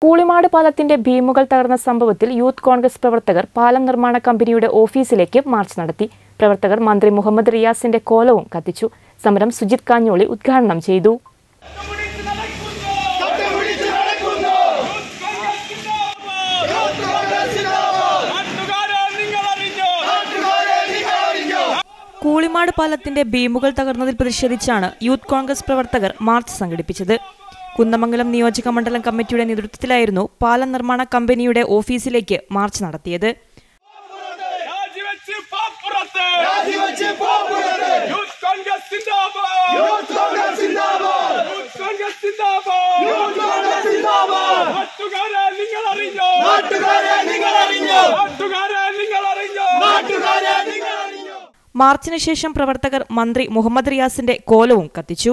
കൂളിമാട് പാലത്തിന്റെ ഭീമുകൾ തകർന്ന സംഭവത്തിൽ യൂത്ത് കോൺഗ്രസ് പ്രവർത്തകർ പാലം നിർമ്മാണ കമ്പനിയുടെ ഓഫീസിലേക്ക് മാർച്ച് നടത്തി. പ്രവർത്തകർ മന്ത്രി മുഹമ്മദ് റിയാസിന്റെ കോലവും കത്തിച്ചു. സമരം സുജിത് കാഞ്ഞോളി ഉദ്ഘാടനം ചെയ്തു. കൂളിമാട് പാലത്തിന്റെ ഭീമുകൾ തകർന്നതിൽ പ്രതിഷേധിച്ചാണ് യൂത്ത് കോൺഗ്രസ് പ്രവർത്തകർ മാർച്ച് സംഘടിപ്പിച്ചത്. കുന്ദമംഗലം നിയോജക മണ്ഡലം കമ്മിറ്റിയുടെ നേതൃത്വത്തിലായിരുന്നു പാലം നിർമ്മാണ കമ്പനിയുടെ ഓഫീസിലേക്ക് മാർച്ച് നടത്തിയത്. മാർച്ചിന് ശേഷം പ്രവർത്തകർ മന്ത്രി മുഹമ്മദ് റിയാസിന്റെ കോലവും കത്തിച്ചു.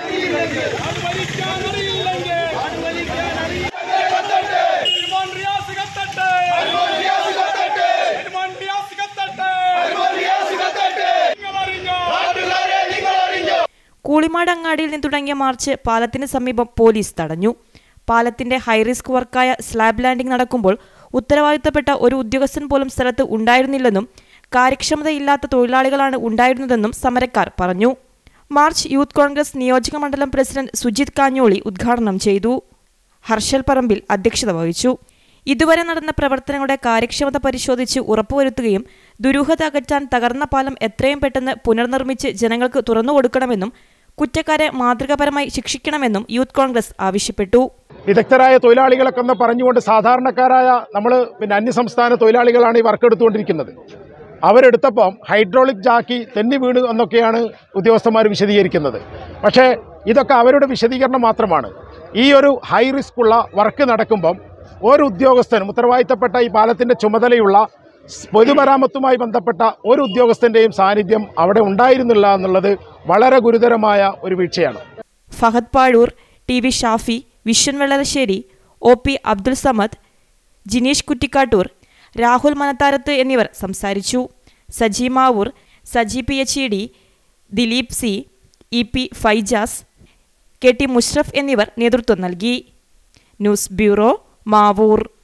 കൂളിമാട് അങ്ങാടിയിൽ നിന്ന് തുടങ്ങിയ മാർച്ച് പാലത്തിന് സമീപം പോലീസ് തടഞ്ഞു. പാലത്തിന്റെ ഹൈറിസ്ക് വർക്കായ സ്ലാബ് ലാൻഡിംഗ് നടക്കുമ്പോൾ ഉത്തരവാദിത്തപ്പെട്ട ഒരു ഉദ്യോഗസ്ഥൻ പോലും സ്ഥലത്ത് ഉണ്ടായിരുന്നില്ലെന്നും കാര്യക്ഷമതയില്ലാത്ത തൊഴിലാളികളാണ് ഉണ്ടായിരുന്നതെന്നും സമരക്കാർ പറഞ്ഞു. മാർച്ച് യൂത്ത് കോൺഗ്രസ് നിയോജക മണ്ഡലം പ്രസിഡന്റ് സുജിത് കാഞ്ഞോളി ഉദ്ഘാടനം ചെയ്തു. ഹർഷൽ പറമ്പിൽ അധ്യക്ഷത വഹിച്ചു. ഇതുവരെ നടന്ന പ്രവർത്തനങ്ങളുടെ കാര്യക്ഷമത പരിശോധിച്ച് ഉറപ്പുവരുത്തുകയും ദുരൂഹത അകറ്റാൻ തകർന്ന പാലം എത്രയും പെട്ടെന്ന് പുനർനിർമ്മിച്ച് ജനങ്ങൾക്ക് തുറന്നുകൊടുക്കണമെന്നും കുറ്റക്കാരെ മാതൃകാപരമായി ശിക്ഷിക്കണമെന്നും യൂത്ത് കോൺഗ്രസ് ആവശ്യപ്പെട്ടു. വിദഗ്ധരായ തൊഴിലാളികളൊക്കെ ഒന്ന് പറഞ്ഞുകൊണ്ട് സാധാരണക്കാരായ നമ്മൾ അന്യസംസ്ഥാന തൊഴിലാളികളാണ് ഈ വർക്ക് എടുത്തുകൊണ്ടിരിക്കുന്നത്. അവരെടുത്തപ്പം ഹൈഡ്രോളിക് ജാക്കി തെന്നി വീണ് എന്നൊക്കെയാണ് ഉദ്യോഗസ്ഥന്മാർ വിശദീകരിക്കുന്നത്. പക്ഷേ ഇതൊക്കെ അവരുടെ വിശദീകരണം മാത്രമാണ്. ഈ ഒരു ഹൈ റിസ്ക് ഉള്ള വർക്ക് നടക്കുമ്പം ഒരു ഉദ്യോഗസ്ഥനും ഉത്തരവാദിത്തപ്പെട്ട ഈ പാലത്തിൻ്റെ ചുമതലയുള്ള പൊതുമരാമത്തുമായി ബന്ധപ്പെട്ട ഒരു ഉദ്യോഗസ്ഥൻ്റെയും സാന്നിധ്യം അവിടെ ഉണ്ടായിരുന്നില്ല എന്നുള്ളത് വളരെ ഗുരുതരമായ ഒരു വീഴ്ചയാണ്. ഫഹദ് പാഴൂർ, ടി.വി. ഷാഫി, വിശ്വൻ വെള്ളശ്ശേരി, OP അബ്ദുൽ സമദ്, ജിനീഷ് കുറ്റിക്കാട്ടൂർ, രാഹുൽ മനത്താരത്ത് എന്നിവർ സംസാരിച്ചു. Saji Mavoor, Saji PhD, Dileep C, EP Faijas, KT Mushraf എന്നിവർ നേതൃത്വം നൽകി. News bureau, Mavoor.